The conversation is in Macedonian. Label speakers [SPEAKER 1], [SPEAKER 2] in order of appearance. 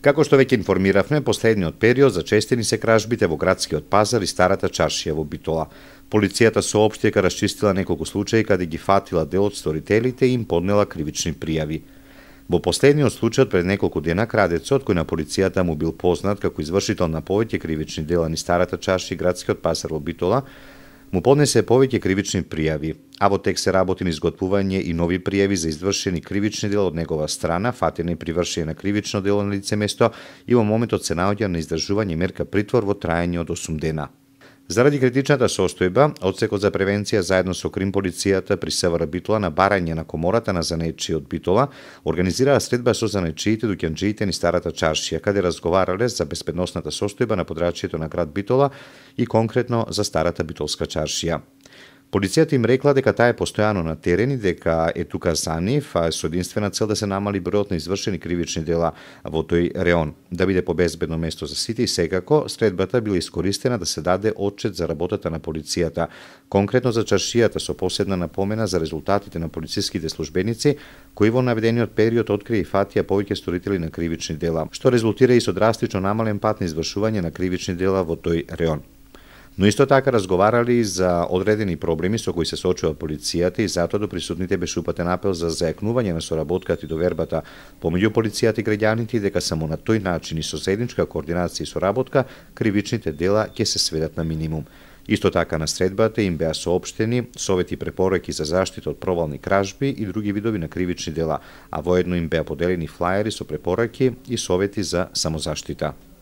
[SPEAKER 1] Како што веќе информиравме, последниот период зачестени се кражбите во градскиот пазар и старата чаршија во Битола. Полицијата соопшти дека расчистила неколку случаи каде ги фатила дел од сторителите и им поднела кривични пријави. Во последниот случај пред неколку дена крадецот, кој на полицијата му бил познат како извршител на повеќе кривични дела низ старата чаршија и градскиот пазар во Битола, му поднесе повеќе кривични пријави, а во тек се работи на изготвување и нови пријави за извршени кривични дела од негова страна, фатене и привршење на кривично дело на лице место и во моментот се наоѓа на издржување мерка притвор во траење од 8 дена. Заради критичната состојба, Одсекот за превенција заедно со Крим полицијата при СВР Битола на барање на комората на занаетчии од Битола организираа средба со занаетчиите дуќанџиите низ старата чаршија, каде разговарале за безбедносната состојба на подрачјето на град Битола и конкретно за старата битолска чаршија. Полицијата им рекла дека таа е постојано на терен и дека е тука за нив, а со единствена цел да се намали бројот на извршени кривични дела во тој реон, да биде побезбедно место за сите и секако средбата била искористена да се даде отчет за работата на полицијата, конкретно за чаршијата со посебна напомена за резултатите на полициските службеници кои во наведениот период открија и фатија повеќе сторители на кривични дела, што резултира и со драстично намален пат на извршување на кривични дела во тој реон. Но исто така разговарали за одредени проблеми со кои се соочува полицијата и затоа до присутните беше упатен апел за зајакнување на соработката и довербата помеѓу полицијата и граѓаните и дека само на тој начин и со заедничка координација и соработка кривичните дела ќе се сведат на минимум. Исто така на средбата им беа соопштени совети и препораки за заштита од провални кражби и други видови на кривични дела, а воедно им беа поделени флаери со препораки и совети за самозаштита.